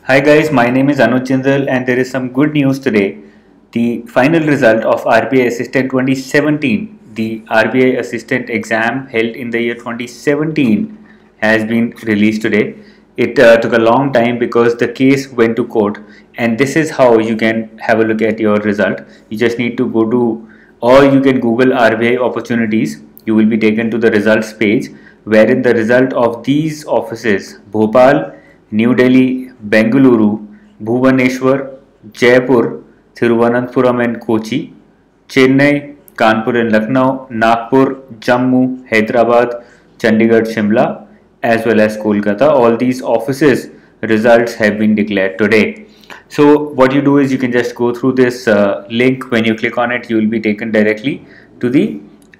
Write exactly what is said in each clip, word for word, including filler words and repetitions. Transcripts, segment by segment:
Hi guys, my name is Anuj Jindal and there is some good news today. The final result of R B I Assistant twenty seventeen, the R B I Assistant exam held in the year twenty seventeen has been released today. It uh, took a long time because the case went to court, and this is how you can have a look at your result. You just need to go to, or you can Google R B I opportunities. You will be taken to the results page wherein the result of these offices, Bhopal, New Delhi, Bengaluru, Bhubaneswar, Jaipur, Thiruvananthapuram and Kochi, Chennai, Kanpur and Lucknow, Nagpur, Jammu, Hyderabad, Chandigarh, Shimla, as well as Kolkata. All these offices results have been declared today. So what you do is you can just go through this uh, link. When you click on it, you will be taken directly to the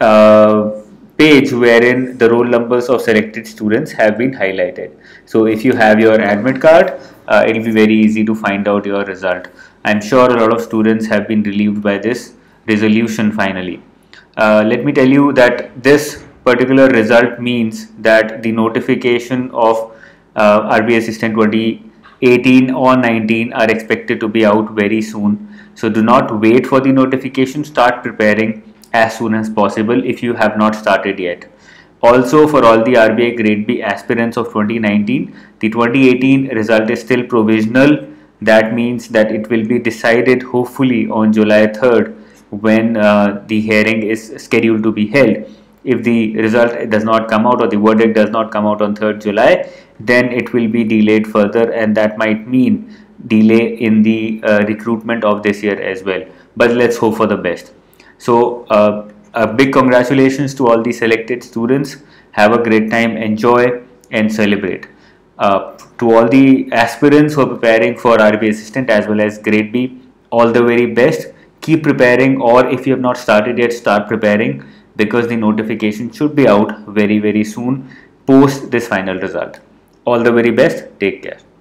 uh, page wherein the roll numbers of selected students have been highlighted. So if you have your admit card, uh, it will be very easy to find out your result. I'm sure a lot of students have been relieved by this resolution finally. Uh, let me tell you that this particular result means that the notification of uh, R B I Assistant twenty eighteen or nineteen are expected to be out very soon. So do not wait for the notification, start preparing as soon as possible if you have not started yet. Also, for all the R B I Grade B aspirants of twenty nineteen, the twenty eighteen result is still provisional. That means that it will be decided hopefully on July third when uh, the hearing is scheduled to be held. If the result does not come out or the verdict does not come out on third July, then it will be delayed further, and that might mean delay in the uh, recruitment of this year as well. But let's hope for the best. So uh, a big congratulations to all the selected students. Have a great time, enjoy and celebrate. Uh, to all the aspirants who are preparing for R B I Assistant as well as Grade B, all the very best. Keep preparing, or if you have not started yet, start preparing, because the notification should be out very very soon post this final result. All the very best. Take care.